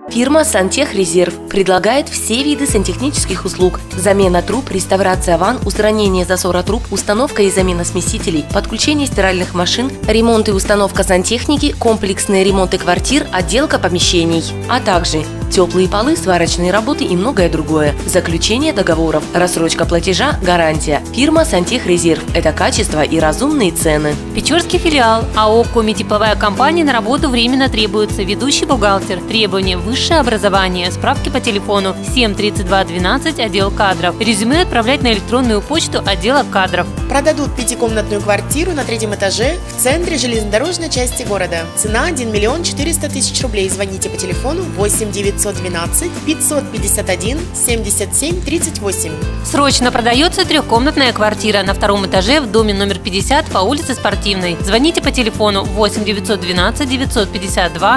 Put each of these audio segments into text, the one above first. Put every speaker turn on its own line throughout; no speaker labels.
Фирма «Сантехрезерв» предлагает все виды сантехнических услуг: замена труб, реставрация ванн, устранение засора труб, установка и замена смесителей, подключение стиральных машин, ремонт и установка сантехники, комплексные ремонты квартир, отделка помещений, а также теплые полы, сварочные работы и многое другое. Заключение договоров, рассрочка платежа, гарантия. Фирма «Сантехрезерв» – это качество и разумные цены.
Печорский филиал. АО «Коми-тепловая компания» на работу временно требуется. Ведущий бухгалтер. Требования: высшее образование. Справки по телефону 7 32 12, отдел кадров. Резюме отправлять на электронную почту отдела кадров.
Продадут пятикомнатную квартиру на 3-м этаже в центре железнодорожной части города. Цена 1 миллион 400 тысяч рублей. Звоните по телефону 8 912 551 77 38.
Срочно продается трехкомнатная квартира на 2-м этаже в доме номер 50 по улице Спортивной. Звоните по телефону 8 912 952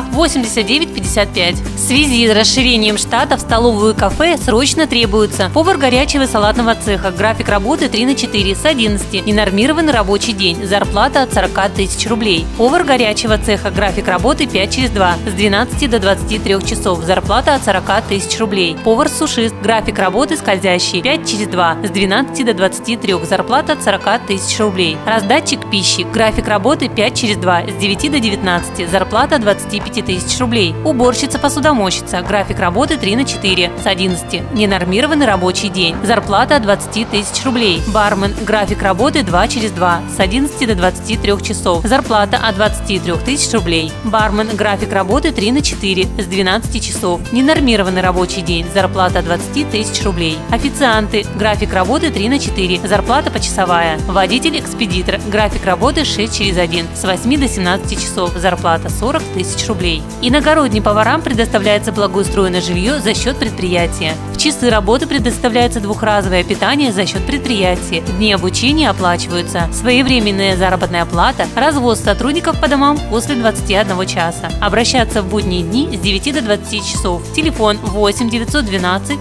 89 55. В связи с расширением штата в столовую и кафе срочно требуется повар горячего салатного цеха. График работы 3/4 с 11. Ненормированный рабочий день. Зарплата от 40 тысяч рублей. Повар горячего цеха. График работы 5/2 с 12 до 23 часов. Зарплата от 40 тысяч рублей. Повар-сушист. График работы скользящий 5/2 с 12 до 23. Зарплата от 40 тысяч рублей. Раздатчик пищи. График работы 5/2 с 9 до 19. Зарплата 25 тысяч рублей. Уборщица-посудомойщица. График работы 3/4 с 11. Ненормированный рабочий день. Зарплата от 20 тысяч рублей. Бармен. График работы 2/2 с 11 до 23 часов. Зарплата от 23 тысяч рублей. Бармен. График работы 3/4 с 12 часов. Ненормированный рабочий день. Зарплата от 20 тысяч рублей. Официанты. График работы 3/4. Зарплата почасовая. Водитель-экспедитор. График работы 6/1 с 8 до 17 часов. Зарплата 40 тысяч рублей. Иногородним поварам предоставляется благоустроенное жилье за счет предприятия. В часы работы предоставляется двухразовое питание за счет предприятия. Дни обучения оплачиваются. Своевременная заработная плата. Развоз сотрудников по домам после 21 часа. Обращаться в будние дни с 9 до 20 часов. Телефон 8 912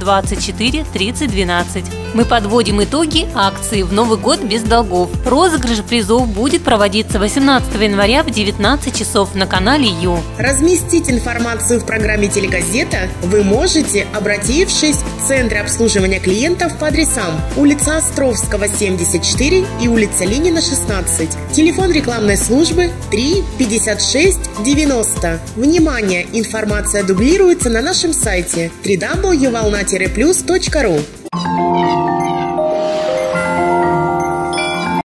124 30 12. Мы подводим итоги акции «В Новый год без долгов». Розыгрыш призов будет проводиться 18 января в 19 часов на канале Ю.
Разместить информацию в программе «Телегазета» вы можете, обратившись в Центр обслуживания клиентов по адресам: улица Островского, 74 и улица Ленина, 16. Телефон рекламной службы 3 56 90. Внимание! Информация дублируется на нашем сайте www.volna-plus.ru.